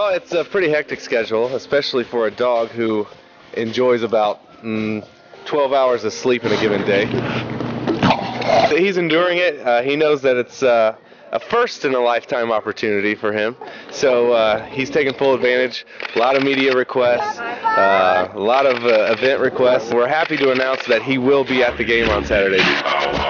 Well, it's a pretty hectic schedule, especially for a dog who enjoys about 12 hours of sleep in a given day. So he's enduring it. He knows that it's a first-in-a-lifetime opportunity for him. So he's taking full advantage. A lot of media requests, a lot of event requests. We're happy to announce that he will be at the game on Saturday.